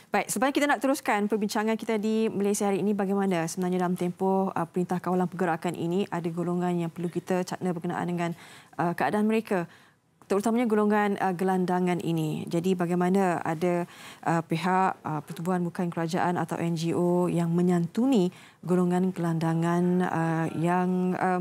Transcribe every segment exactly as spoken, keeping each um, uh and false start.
Baik, sebenarnya kita nak teruskan perbincangan kita di Malaysia hari ini bagaimana sebenarnya dalam tempoh uh, Perintah Kawalan Pergerakan ini ada golongan yang perlu kita cakna berkenaan dengan uh, keadaan mereka, terutamanya golongan uh, gelandangan ini. Jadi bagaimana ada uh, pihak uh, pertubuhan bukan kerajaan atau N G O yang menyantuni golongan gelandangan uh, yang um,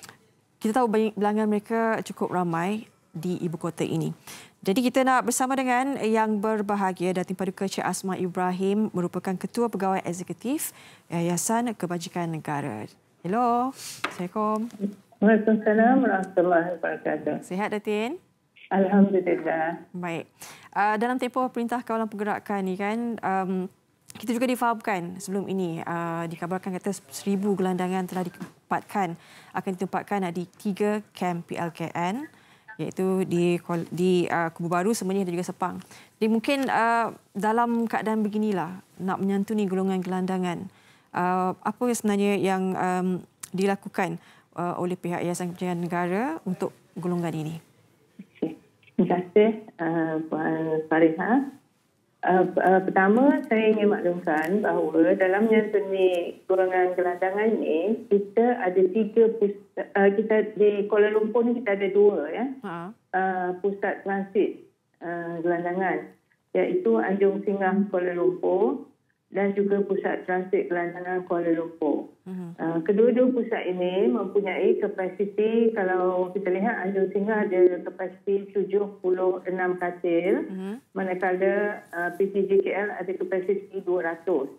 kita tahu bilangan mereka cukup ramai di ibu kota ini. Jadi kita nak bersama dengan yang berbahagia Datin Paduka Cik Asma Ibrahim, merupakan Ketua Pegawai Eksekutif Yayasan Kebajikan Negara. Hello, Assalamualaikum. Waalaikumsalam warahmatullahi wabarakatuh. Sihat Datin? Alhamdulillah. Baik. Uh, dalam tempoh Perintah Kawalan Pergerakan ni kan, um, kita juga difahamkan sebelum ini, uh, dikabarkan kata seribu gelandangan telah ditempatkan, akan ditempatkan di tiga kem P L K N, iaitu di di uh, Kubu Baru, Semenyih dan juga Sepang. Jadi mungkin uh, dalam keadaan beginilah nak menyantuni golongan gelandangan, uh, apa sebenarnya yang um, dilakukan uh, oleh pihak Yayasan Kebajikan Negara untuk golongan ini? Okay. Terima kasih uh, Puan Fariha. Uh, uh, pertama, saya ingin maklumkan bahawa dalam menyantuni golongan gelandangan ini, kita ada tiga pusat, uh, kita di Kuala Lumpur ni kita ada dua ya, ha. uh, pusat transit uh, gelandangan, iaitu Anjung Singgah Kuala Lumpur dan juga pusat transit gelandangan Kuala Lumpur. Uh-huh. Uh, kedua-dua pusat ini mempunyai kapasiti, kalau kita lihat Anjung Singgah ada kapasiti tujuh puluh enam katil, uh-huh. manakala uh, P T J K L ada kapasiti dua ratus.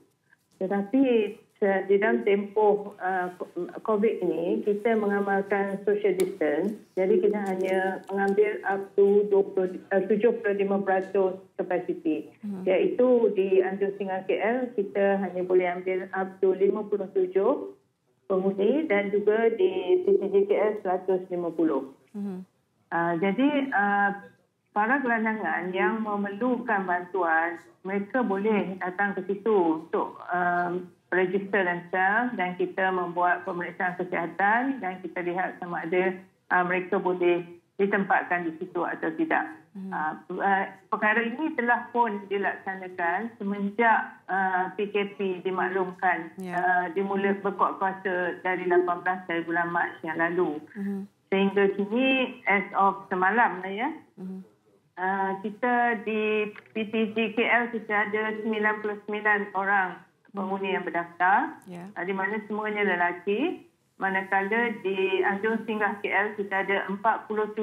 Tetapi di dalam tempoh uh, COVID ini, kita mengamalkan social distance, jadi kita hanya mengambil up to tujuh puluh lima peratus kapasiti. Hmm. Iaitu di Anjung Singgah K L, kita hanya boleh ambil up to lima puluh tujuh penghuni dan juga di P T J K L seratus lima puluh. Hmm. Uh, jadi, uh, para gelandangan yang memerlukan bantuan, mereka boleh datang ke situ untuk um, register themselves dan kita membuat pemeriksaan kesihatan dan kita lihat sama ada uh, mereka boleh ditempatkan di situ atau tidak. Hmm. Uh, uh, perkara ini telah pun dilaksanakan semenjak uh, P K P dimaklumkan, yeah. uh, dimula berkuat kuasa dari lapan belas dari bulan Mac yang lalu. Hmm. Sehingga kini as of semalam ya, hmm. uh, kita di P T J K L kita ada sembilan puluh sembilan orang penghuni yang berdaftar, yeah. di mana semuanya lelaki. Manakala di Anjung Singgah K L kita ada empat puluh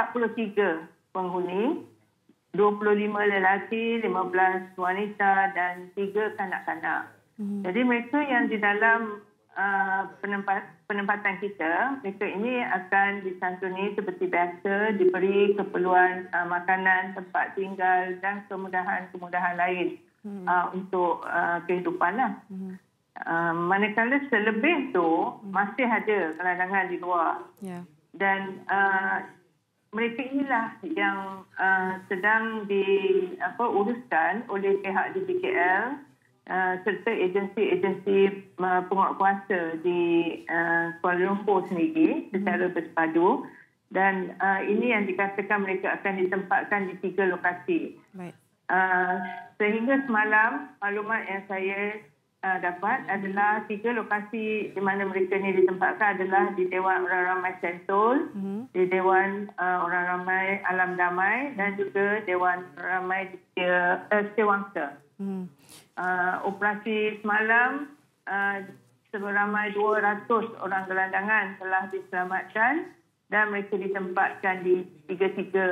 tiga penghuni, dua puluh lima lelaki, lima belas wanita dan tiga kanak-kanak. Mm-hmm. Jadi mereka yang di dalam uh, penempat, penempatan kita, mereka ini akan disantuni seperti biasa, diberi keperluan uh, makanan, tempat tinggal dan kemudahan-kemudahan lain. Hmm. Uh, untuk uh, kehidupan lah. Hmm. Uh, manakala selebih tu hmm. masih ada gelandangan di luar. Yeah. Dan uh, mereka inilah yang uh, sedang di apa uruskan oleh pihak D B K L uh, serta agensi-agensi uh, penguatkuasa di uh, Kuala Lumpur sendiri secara hmm. bersepadu. Dan uh, ini yang dikatakan mereka akan ditempatkan di tiga lokasi. Baik. Uh, sehingga semalam maklumat yang saya uh, dapat adalah tiga lokasi di mana mereka ini ditempatkan adalah di Dewan Orang Ramai Sentul, mm-hmm. di Dewan uh, Orang Ramai Alam Damai dan juga Dewan Orang Ramai Setiawangsa. Mm-hmm. Uh, operasi semalam uh, seberamai dua ratus orang gelandangan telah diselamatkan dan mereka ditempatkan di tiga-tiga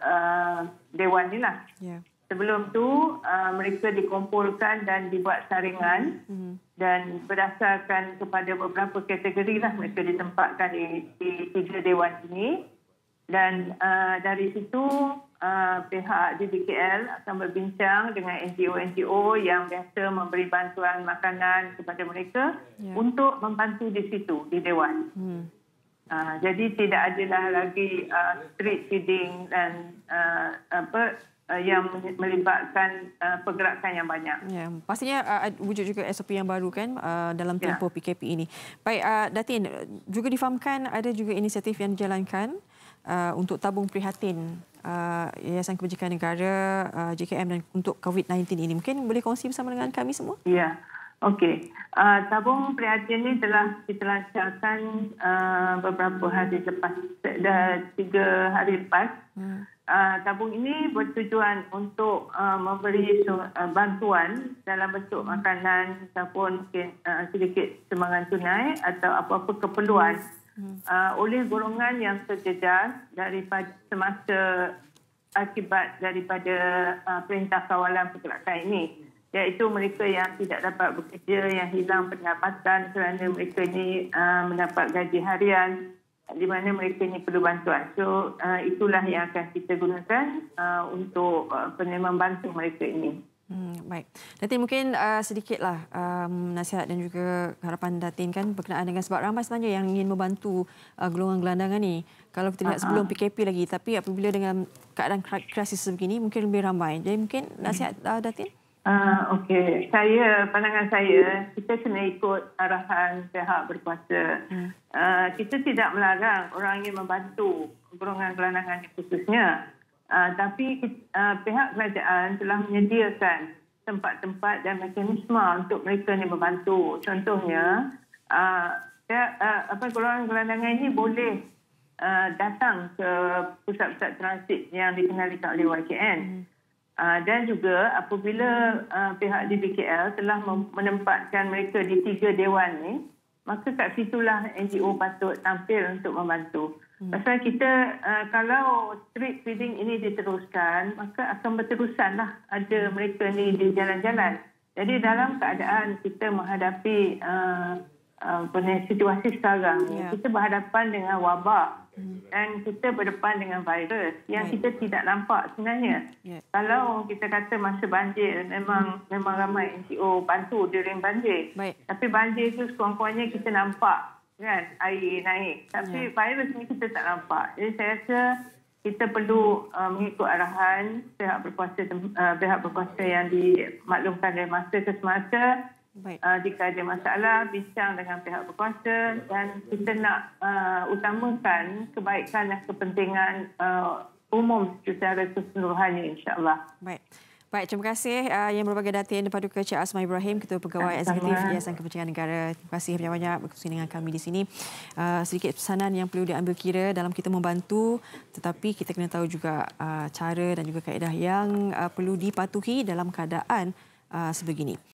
uh, dewan inilah. Yeah. Sebelum tu, uh, mereka dikumpulkan dan dibuat saringan mm-hmm. dan berdasarkan kepada beberapa kategori lah mereka ditempatkan di, di tiga dewan ini. Dan uh, dari situ, uh, pihak D B K L akan berbincang dengan N G O-N G O yang biasa memberi bantuan makanan kepada mereka yeah. untuk membantu di situ, di dewan. Mm. Uh, jadi tidak adalah lagi uh, street feeding dan uh, apa yang melibatkan uh, pergerakan yang banyak. Ya, pastinya uh, wujud juga S O P yang baru kan uh, dalam tempoh ya. P K P ini. Baik, uh, Datin, juga difahamkan ada juga inisiatif yang dijalankan uh, untuk tabung prihatin uh, Yayasan Kebajikan Negara uh, J K M dan untuk COVID sembilan belas ini. Mungkin boleh kongsi bersama dengan kami semua? Ya, okey. Uh, tabung prihatin ini telah kita lancarkan uh, beberapa hari lepas, dah tiga hari lepas. Hmm. Uh, tabung ini bertujuan untuk uh, memberi uh, bantuan dalam bentuk makanan ataupun mungkin uh, sedikit sumbangan tunai atau apa-apa keperluan uh, oleh golongan yang terjejas daripada semasa akibat daripada uh, Perintah Kawalan Pergerakan ini, iaitu mereka yang tidak dapat bekerja, yang hilang pendapatan kerana mereka ini uh, mendapat gaji harian, di mana mereka ini perlu bantuan. So, uh, itulah yang akan kita gunakan uh, untuk uh, membantu mereka ini. Hmm, baik. Datin, mungkin uh, sedikitlah um, nasihat dan juga harapan Datin kan berkenaan dengan, sebab ramai sebenarnya yang ingin membantu uh, golongan gelandangan ni. Kalau kita lihat uh-huh. sebelum P K P lagi, tapi apabila dengan keadaan krisis sebegini, mungkin lebih ramai. Jadi mungkin nasihat uh, Datin? Uh, Okey, saya, pandangan saya, kita kena ikut arahan pihak berkuasa. Hmm. Uh, kita tidak melarang orang yang membantu golongan gelandangan khususnya. Uh, tapi uh, pihak kerajaan telah menyediakan tempat-tempat dan mekanisme untuk mereka ini membantu. Contohnya, uh, ya, uh, apa golongan gelandangan ini boleh uh, datang ke pusat-pusat transit yang dikenalikan oleh Y K N. Hmm. Uh, dan juga apabila uh, pihak D B K L telah menempatkan mereka di tiga dewan ni, maka kat situlah N G O patut tampil untuk membantu. Hmm. Pasal kita, uh, kalau street feeding ini diteruskan, maka akan berterusanlah ada mereka ni di jalan-jalan. Jadi dalam keadaan kita menghadapi uh, uh, situasi sekarang, yeah. kita berhadapan dengan wabak. Dan kita berdepan dengan virus yang Baik. kita tidak nampak sebenarnya. Yeah. Kalau kita kata masa banjir, memang hmm. memang ramai N G O bantu during banjir. Baik. Tapi banjir itu sekurang-kurangnya kita nampak kan air naik. Tapi yeah. virus ni kita tak nampak. Jadi saya rasa kita perlu uh, mengikut arahan pihak berkuasa uh, pihak berkuasa yang dimaklumkan dari masa ke semasa. Uh, jika ada masalah, bincang dengan pihak berkuasa dan kita nak uh, utamakan kebaikan dan kepentingan uh, umum secara keseluruhannya, insyaAllah. Baik. Baik, terima kasih uh, Yang Berbahagia Datin Paduka Cik Asma Ibrahim, Ketua Pegawai Eksekutif Yayasan Kebajikan Negara. Terima kasih banyak-banyak berkongsi dengan kami di sini. Uh, sedikit pesanan yang perlu diambil kira dalam kita membantu, tetapi kita kena tahu juga uh, cara dan juga kaedah yang uh, perlu dipatuhi dalam keadaan uh, sebegini.